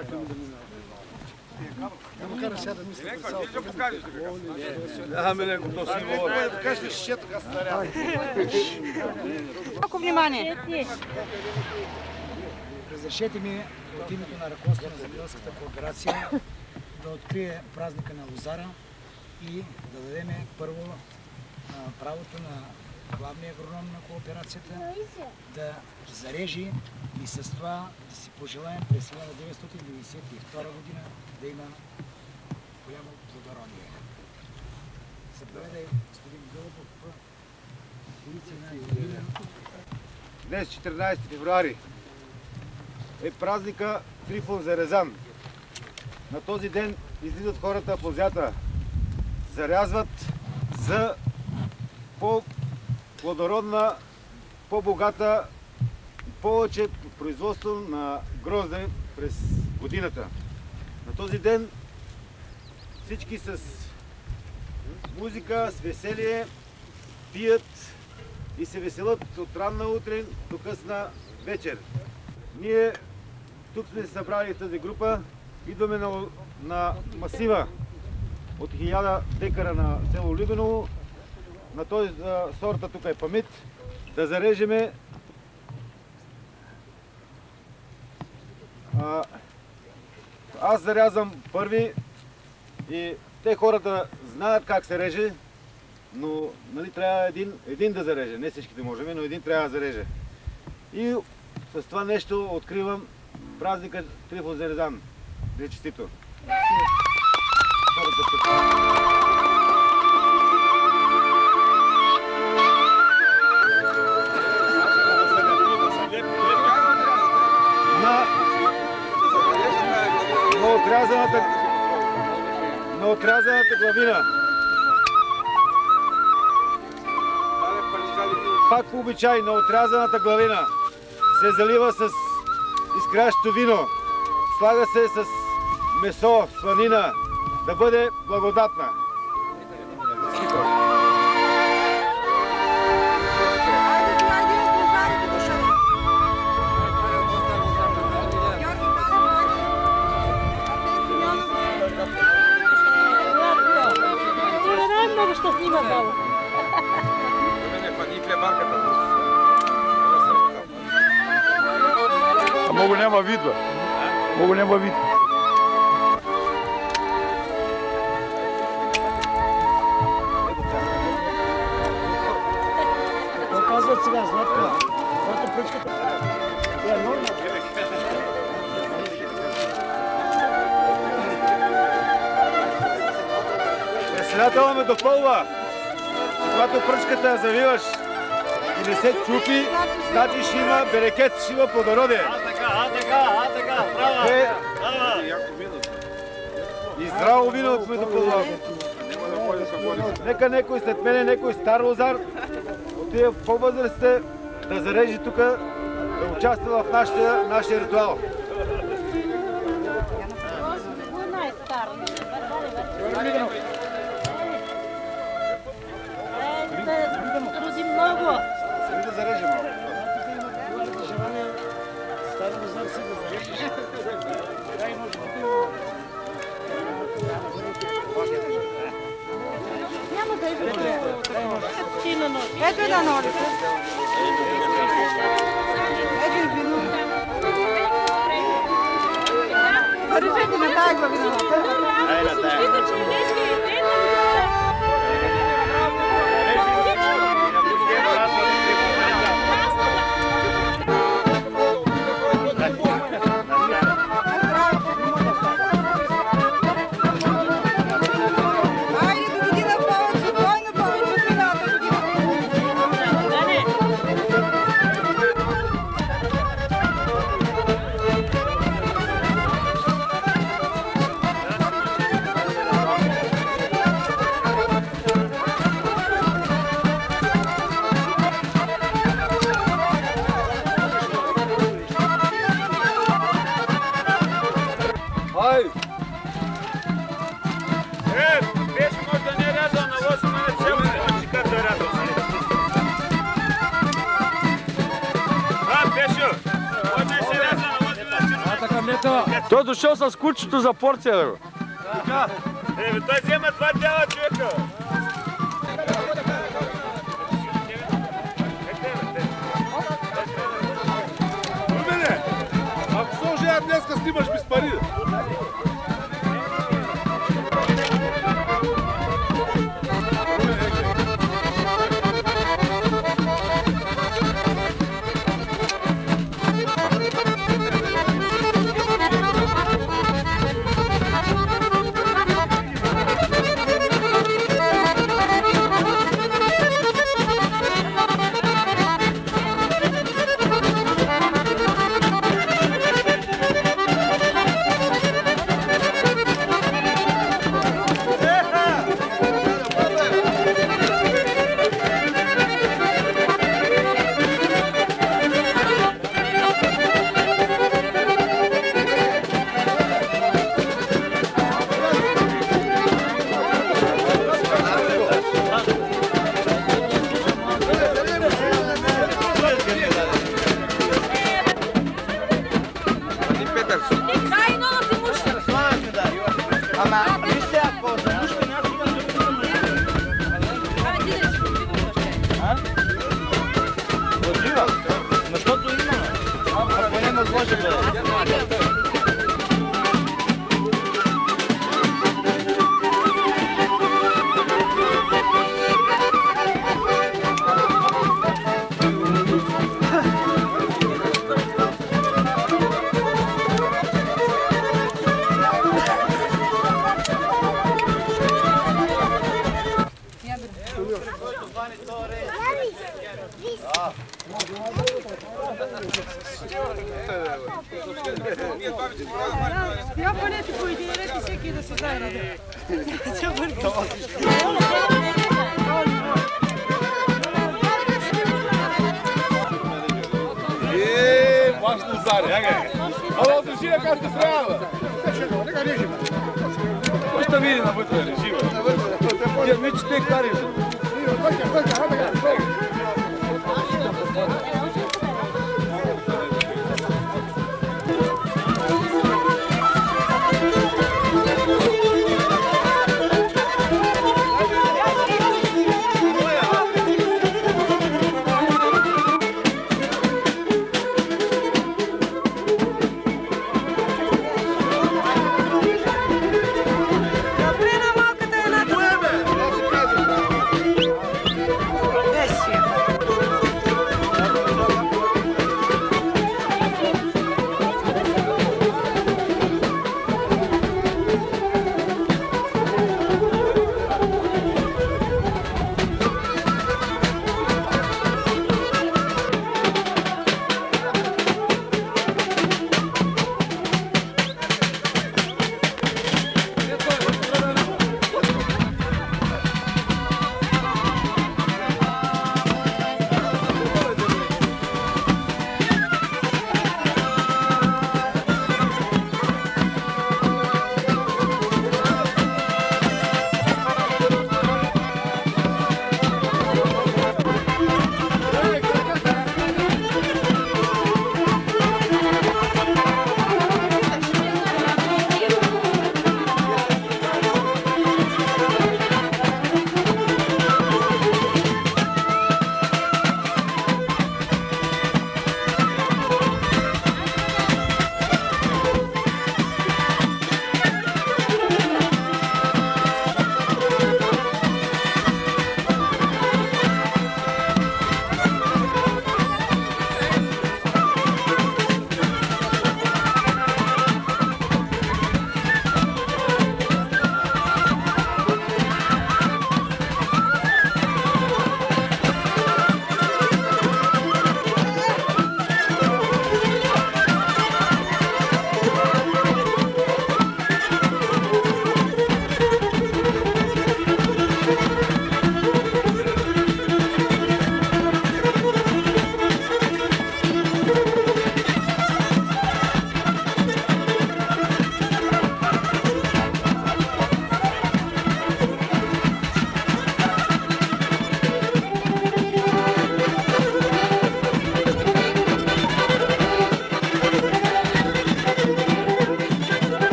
чакаме да минава. Да му кара сега да мисля за цялото. Да покажеш така. Ами не, то си говори. Да покажеш ли шишето, така старя. Малко внимание. Разрешете ми от името на ръководството на земеделската кооперация да открие празника на лозара и да дадем първо правото на главния агроном на кооперацията да зарежи и с това да си пожелаем през 1992 година да има голямо плодородие. Заповядай, господин Гълъбов, полиция на Юрина. Днес, 14 февруари, е празника Трифон Зарезан. На този ден излизат хората по зята, зарязват за по-плодородна, по-богата, повече производство на грозде през годината. На този ден всички с музика, с веселие пият и се веселят от ранна утрин до късна вечер. Ние тук сме се събрали в тази група, идваме на масива от 1000 декара на село Любеново. На този сорта тук е памет, да зарежеме аз зарязвам първи и те хората знаят как се реже, но нали, трябва един да зареже. Не всичките можем, но един трябва да зареже. И с това нещо откривам празника Трифон Зарезан. Да е честито! На отрязаната главина. Пак по обичай, на отрязаната главина се залива с изкрящо вино, слага се с месо, сланина, да бъде благодатна. Много щастлива баба. А много няма вид, бе. Много няма вид. Какво казват сега, Златка? Златка пръчката. Тя е норма. Председателът ме допълва, когато пръчката я завиваш и не се чупи, значи ще има берекет, ще има плодородие. Браво! И здраво вино ме допълва. Нека някой след мене, някой стар лозар, от тия по-възрастите, да зарежи тук, да участва в нашия ритуал. Труди много. Сами да зарежем. Няма да ето една ножица. Ето и вино. Зарежете на тая главина. Той дошъл с кучето за порция, бе. Той взема два дяла, човека. Румене, ако се ожея днеска, снимаш без пари. Я понети по идея, всеки да се знае. Важно заря. Ало, държи я как да трябва. Нека режим. Ще види навътре режима. Тя ми че те кари.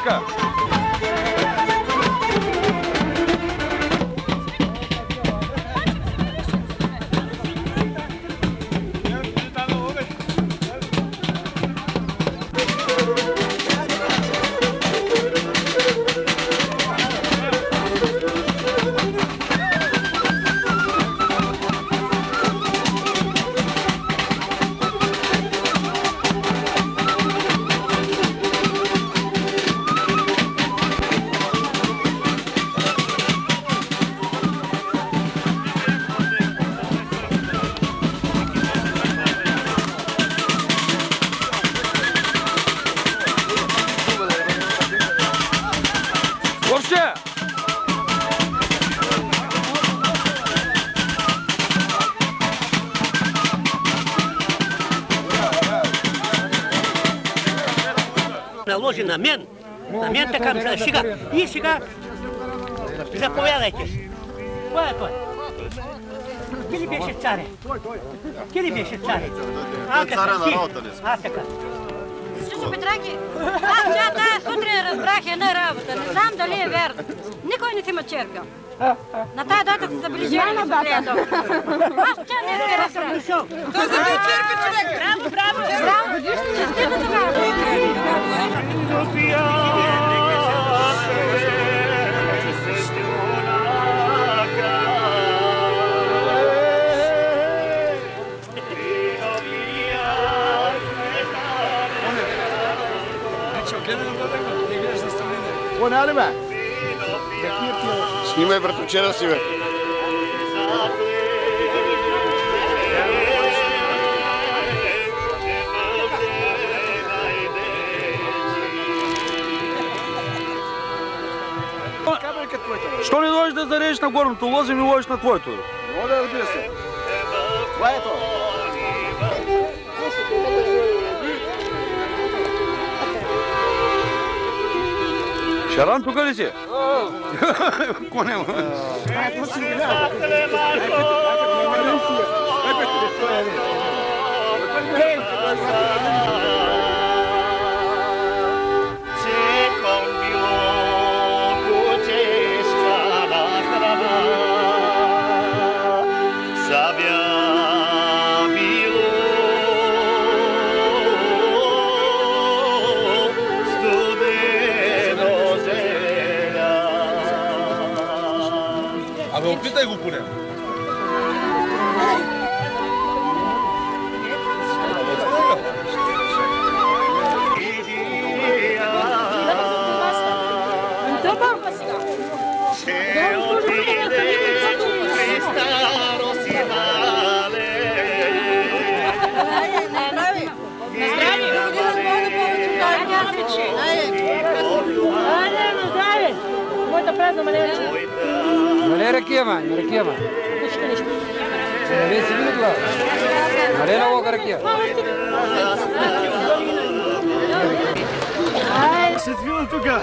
така. Наложи на мен така сега. И сега заповядайте. Кой е той? Ти ли беше царе? Ти ли беше царе? Царя на работа ли? Така. Слушай, Петраки, аз тя тая сутрин разбрах една работа. Не знам дали е вярно. Никой не си ме черпил. На тая дата са забележени на приятел. Аз тя не се разбрах. Той за да черпи човек. Браво. Честита тогава. Поняли бе? Снимай братовчера си, бе. Що не дойдеш да зарежеш на горното лозе, ми ложиш на твоето? Моля да разбира се. Това е то. Шаран тук ли си? Ко нема? Абе, опитай го поне. Нали ракия, ма? Не ракия, ма? Нали си видела? Нали на лока ракия? Ще свила тука.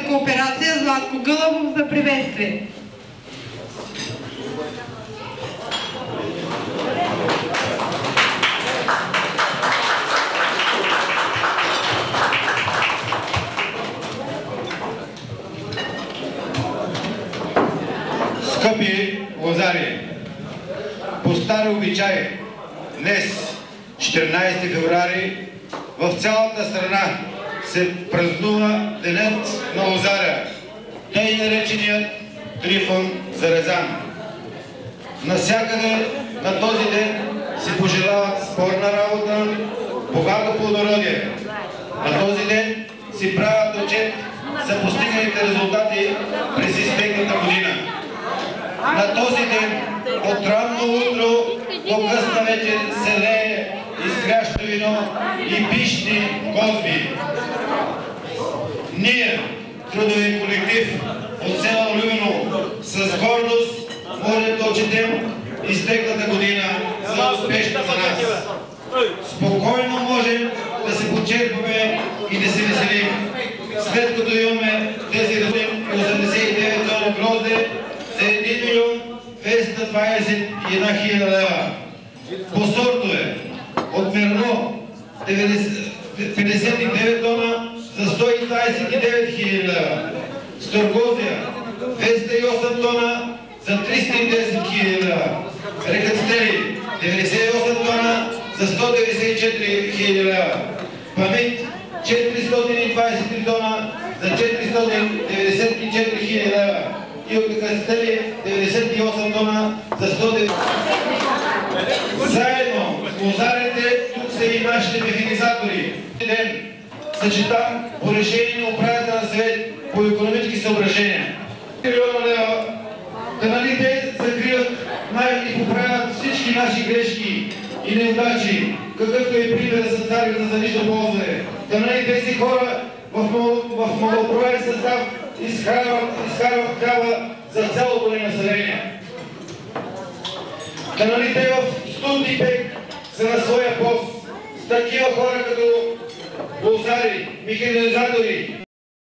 кооперация Златко Гълъбов за приветствие. Скъпи лозари, по стар обичай, днес, 14 февруари, в цялата страна се празнува Денят на лозаря, тъй нареченият Трифон Зарезан. Навсякъде на този ден си пожелават спорна работа, богато плодородие. На този ден си правят отчет за постигналите резултати през изтеклата година. На този ден от ранно утро до късна вечер се лее изгрящо вино и пищни гозби. Ние, трудовия колектив от село Любино, с гордост можем да отчетем изтеклата година за успешна за нас. Спокойно можем да се почерпваме и да се веселим, след като имаме тези 89 тона грозде за 1 милион 221 хиляди лева. По сортове от Мерно 59 тона за 129 хиляди лева. Сторгозия 208 тона за 310 хиляди лева. Рекацители 98 тона за 194 хиляди лева. Памет 423 тона за 494 хиляди лева. И от рекацители 98 тона за 190. Заедно с лозарите, тук са и нашите механизатори. Ден съчетан по решение на управителен съвет по икономически съображения. Милиона лева, да нали те закрият и поправят всички наши грешки и неудачи, какъвто е пример с царите за нищо ползване. Да нали тези хора в малопроверен състав изкарват хляба за цялото ни население. Да нали те в студни пек са на своя пост с такива хора като лозари, механизатори,